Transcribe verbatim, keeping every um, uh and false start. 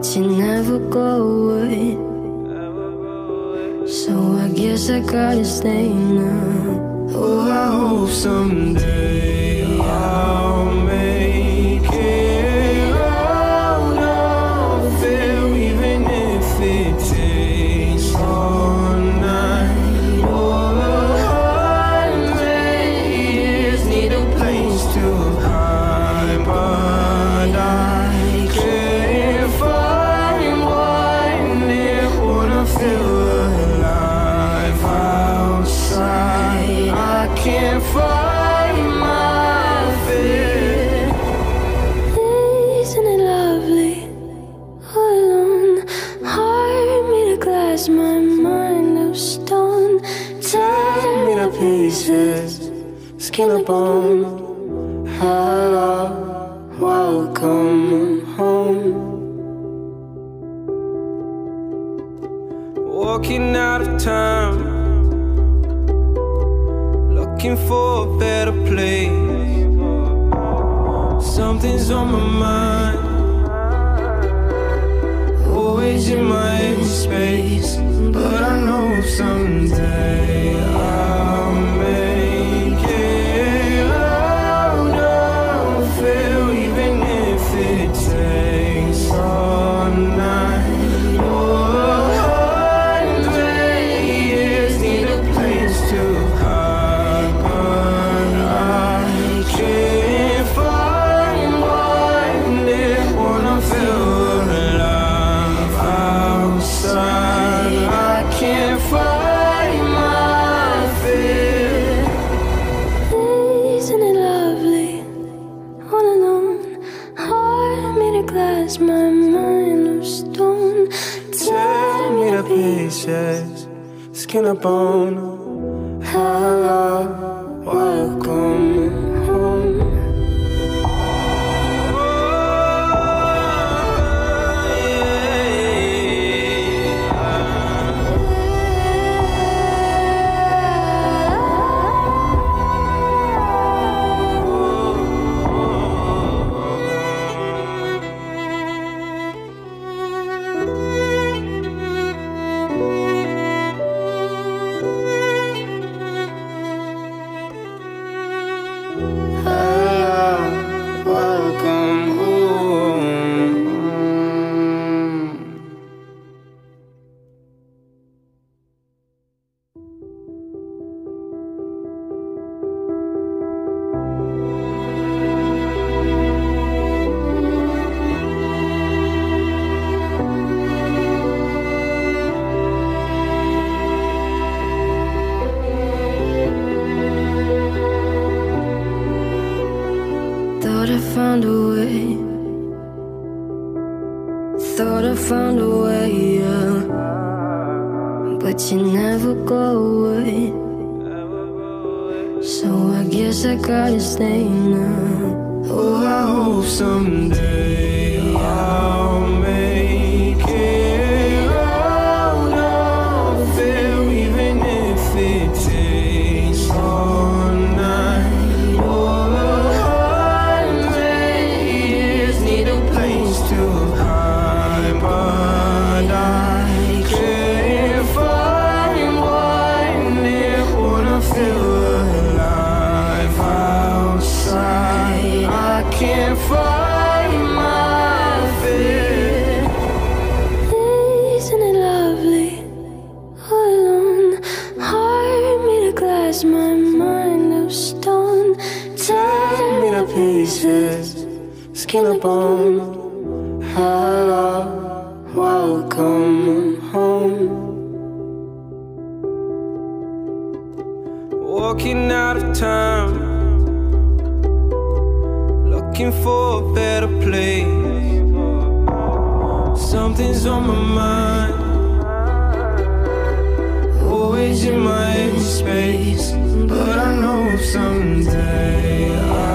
but you never go away. So I guess I gotta stay now. Oh, I hope someday I'll make it out of there, even if it takes all night or a hundred years. Need a place to hide, but I can't find one near. Wanna feel alive outside. I can't find my fear. Isn't it lovely? All alone, heart made of glass, my mind of stone. Tear me to pieces, skin and bone. Hello, welcome home. Walking out of time, looking for a better place. Something's on my mind, always in my empty space. But I know someday I'll make it out of here, even if it takes all night or a hundred years. Need a place to hide, but I can't find one near. Wanna feel alive outside. I can't find my fear. Isn't it lovely? All alone, heart made of glass, my mind of stone. Tear me to pieces, skin and bone. Hello, welcome home. Welcome home. Thought I found a way. Thought I found a way, yeah. But you never go away. So I guess I gotta stay now. Oh, I hope someday I'll make it out of there, even if it takes all night or a hundred years. Need a place to hide, but I can't find one near. Wanna feel alive outside. I can't find my fear. Isn't it lovely? All alone, heart made of glass, my mind of stone. Tear me to pieces, skin and bone. Hello, welcome home. Walking out of time, looking for a better place. Something's on my mind, always in my empty space. But I know someday I